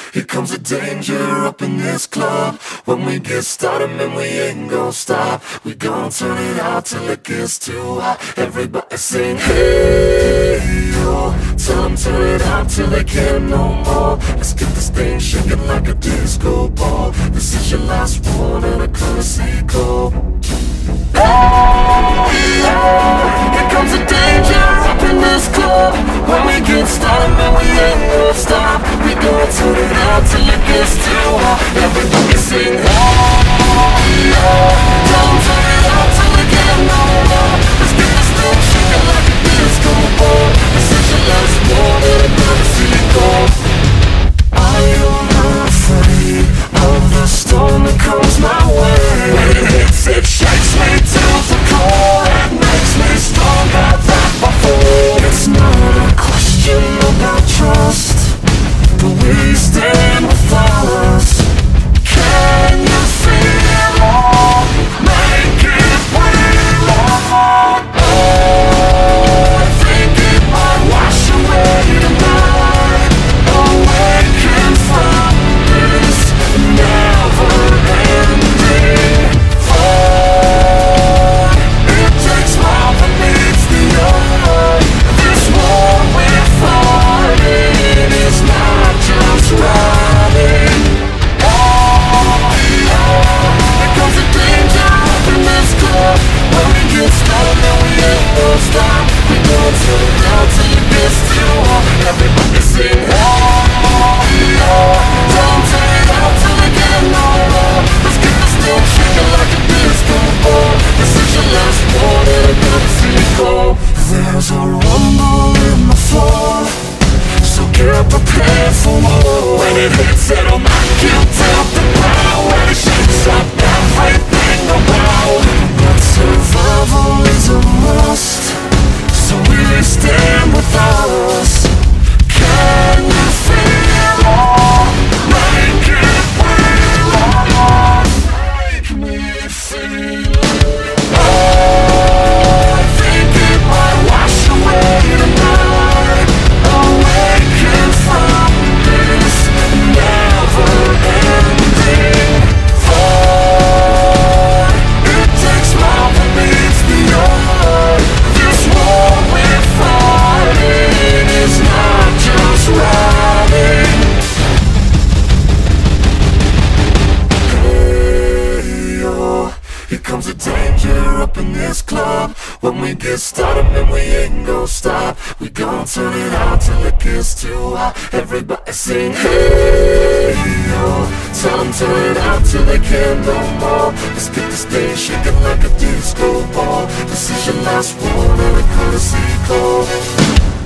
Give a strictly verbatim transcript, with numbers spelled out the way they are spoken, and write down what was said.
Here comes the danger up in this club. When we get started, man, we ain't gon' stop. We gon' turn it out till it gets too hot. Everybody sing, hey, yo. Tell them turn it out till they can't no more. Let's get this thing shaking like a disco ball. This is your last one and a courtesy call. Hey, yo. Here comes the danger up in this club. When we get started, man, we ain't gon' stop. We gon' turn it out till it gets too hot. Everybody sing, hey, yo. Tell them turn it out till they can't no more. Let's get this thing shaking like a disco ball. This is your last one and a courtesy call. I am not afraid of the storm that comes my way. When it hits, it shakes me to the core. It makes me stronger than before. It's not a question about trust, but we stand with us. Can you feel it? Make it real. Oh, I think it might wash away tonight. Awaken from this never-ending void. It takes more than meets the eye. This war we're fighting is not just riding. Oh, yeah. Here comes the danger up in this club. When we get started, then we ain't gon' stop. We gon' turn it out till it gets too hot. Everybody sing, oh, yeah. Tell them turn it out till they get no more. Let's get this thing shaking like a disco ball. This is your last one and a courtesy call. There's a rumble in the floor, so get prepared for war. When it hits, it'll knock you to the ground. When it shakes up everything around. But survival is a must, so we stand with us. Can you feel it? Make it real. Make me feel it. Oh, I think it might wash away tonight. Awaken from this never-ending void. It takes more than meets the eye. This war we're fighting is not just riding. Hey, yo. Here comes the danger up in this club. When we get started, man, we ain't gon' stop. We gon' turn it out till it gets too hot. Everybody sing, hey, yo. Tell them turn it out till they can't no more. Let's get this thing shaking like a disco ball. This is your last one and a courtesy call.